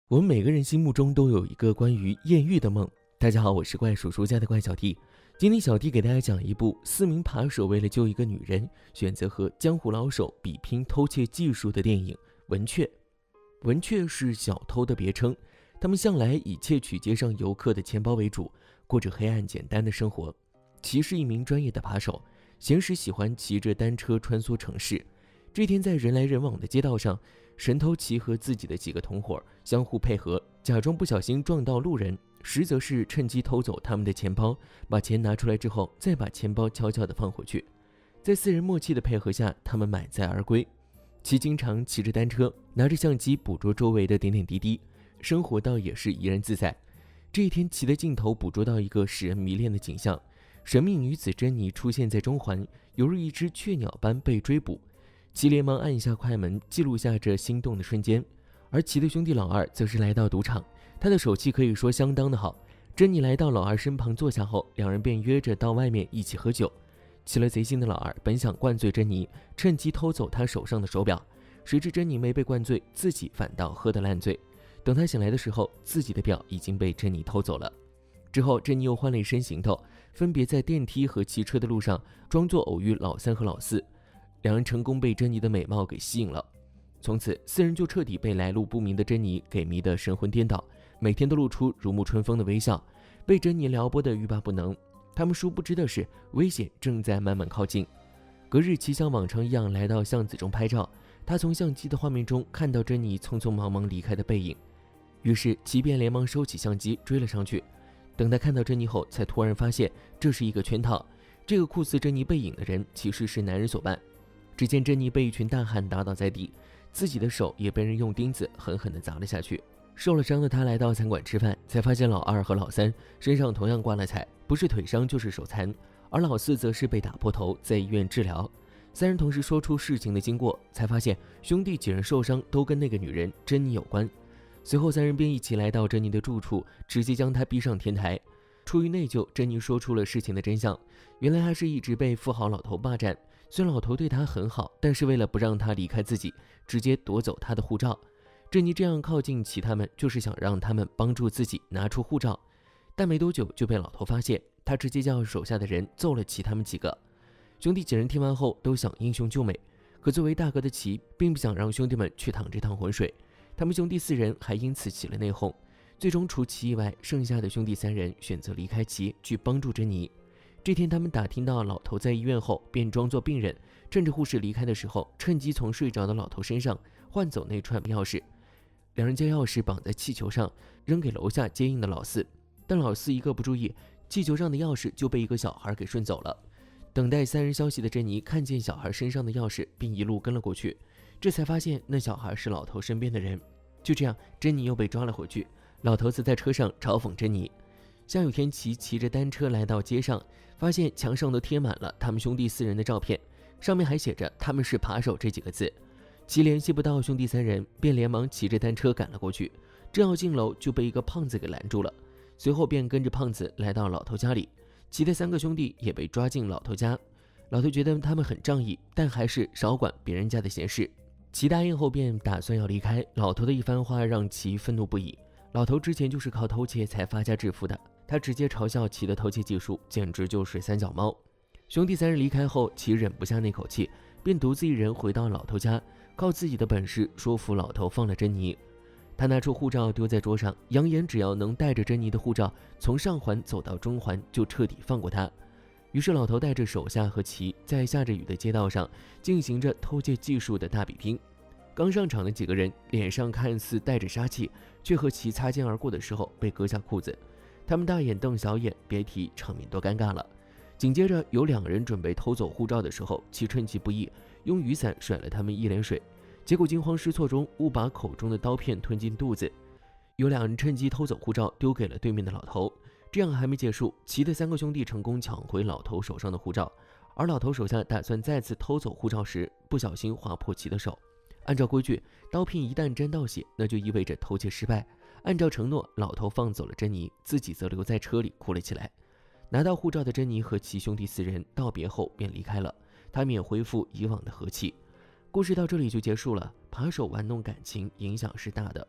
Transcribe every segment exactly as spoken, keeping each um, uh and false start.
我们每个人心目中都有一个关于艳遇的梦。大家好，我是怪叔叔家的怪小弟。今天小弟给大家讲一部四名扒手为了救一个女人，选择和江湖老手比拼偷窃技术的电影《文雀》。文雀是小偷的别称，他们向来以窃取街上游客的钱包为主，过着黑暗简单的生活。其是一名专业的扒手，闲时喜欢骑着单车穿梭城市。这天在人来人往的街道上，神偷奇和自己的几个同伙相互配合，假装不小心撞到路人，实则是趁机偷走他们的钱包，把钱拿出来之后再把钱包悄悄地放回去。在四人默契的配合下，他们满载而归。其经常骑着单车，拿着相机捕捉周围的点点滴滴，生活倒也是怡然自在。这一天，骑的镜头捕捉到一个使人迷恋的景象：神秘女子珍妮出现在中环，犹如一只雀鸟般被追捕。其连忙按下快门，记录下这心动的瞬间。而其的兄弟老二则是来到赌场，他的手气可以说相当的好。珍妮来到老二身旁坐下后，两人便约着到外面一起喝酒。起了贼心的老二本想灌醉珍妮，趁机偷走他手上的手表，谁知珍妮没被灌醉，自己反倒喝得烂醉。等他醒来的时候，自己的表已经被珍妮偷走了。之后珍妮又换了一身行头，分别在电梯和骑车的路上装作偶遇老三和老四。两人成功被珍妮的美貌给吸引了，从此四人就彻底被来路不明的珍妮给迷得神魂颠倒，每天都露出如沐春风的微笑，被珍妮撩拨得欲罢不能。他们殊不知的是，危险正在慢慢靠近。隔日，其像往常一样来到巷子中拍照，他从相机的画面中看到珍妮匆匆忙忙离开的背影，于是其便连忙收起相机追了上去。等他看到珍妮后，才突然发现这是一个圈套，这个酷似珍妮背影的人其实是男人所扮。只见珍妮被一群大汉打倒在地，自己的手也被人用钉子狠狠地砸了下去。受了伤的他来到餐馆吃饭，才发现老二和老三身上同样挂了彩，不是腿伤就是手残，而老四则是被打破头，在医院治疗。三人同时说出事情的经过，才发现兄弟几人受伤都跟那个女人珍妮有关。随后三人便一起来到珍妮的住处，直接将她逼上天台。出于内疚，珍妮说出了事情的真相，原来她是一直被富豪老头霸占。虽然老头对她很好，但是为了不让她离开自己，直接夺走她的护照。珍妮这样靠近其他们，就是想让他们帮助自己拿出护照。但没多久就被老头发现，他直接叫手下的人揍了其他们几个。兄弟几人听完后都想英雄救美，可作为大哥的齐并不想让兄弟们去淌这趟浑水，他们兄弟四人还因此起了内讧。最终除齐以外，剩下的兄弟三人选择离开齐，去帮助珍妮。这天他们打听到老头在医院后，便装作病人，趁着护士离开的时候，趁机从睡着的老头身上换走那串钥匙。两人将钥匙绑在气球上，扔给楼下接应的老四，但老四一个不注意，气球上的钥匙就被一个小孩给顺走了。等待三人消息的珍妮看见小孩身上的钥匙，并一路跟了过去，这才发现那小孩是老头身边的人。就这样，珍妮又被抓了回去。老头子在车上嘲讽珍妮。下雨天，齐骑着单车来到街上，发现墙上都贴满了他们兄弟四人的照片，上面还写着他们是扒手这几个字。齐联系不到兄弟三人，便连忙骑着单车赶了过去，正要进楼就被一个胖子给拦住了，随后便跟着胖子来到老头家里。齐的三个兄弟也被抓进老头家，老头觉得他们很仗义，但还是少管别人家的闲事。齐答应后便打算要离开，老头的一番话让齐愤怒不已。老头之前就是靠偷窃才发家致富的，他直接嘲笑齐的偷窃技术简直就是三脚猫。兄弟三人离开后，齐忍不下那口气，便独自一人回到老头家，靠自己的本事说服老头放了珍妮。他拿出护照丢在桌上，扬言只要能带着珍妮的护照从上环走到中环，就彻底放过他。于是老头带着手下和齐在下着雨的街道上进行着偷窃技术的大比拼。刚上场的几个人脸上看似带着杀气，却和齐擦肩而过的时候被割下裤子，他们大眼瞪小眼，别提场面多尴尬了。紧接着有两人准备偷走护照的时候，齐趁其不意用雨伞甩了他们一脸水，结果惊慌失措中误把口中的刀片吞进肚子。有两人趁机偷走护照丢给了对面的老头。这样还没结束，齐的三个兄弟成功抢回老头手上的护照，而老头手下打算再次偷走护照时，不小心划破齐的手。按照规矩，刀片一旦沾到血，那就意味着偷窃失败。按照承诺，老头放走了珍妮，自己则留在车里哭了起来。拿到护照的珍妮和齐兄弟四人道别后便离开了，他们也恢复以往的和气。故事到这里就结束了。扒手玩弄感情，影响是大的，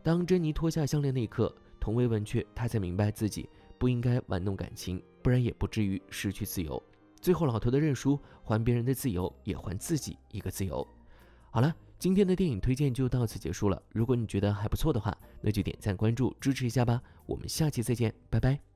当珍妮脱下项链那一刻，同为文雀，她才明白自己不应该玩弄感情，不然也不至于失去自由。最后老头的认输，还别人的自由，也还自己一个自由。好了，今天的电影推荐就到此结束了。如果你觉得还不错的话，那就点赞关注支持一下吧。我们下期再见，拜拜。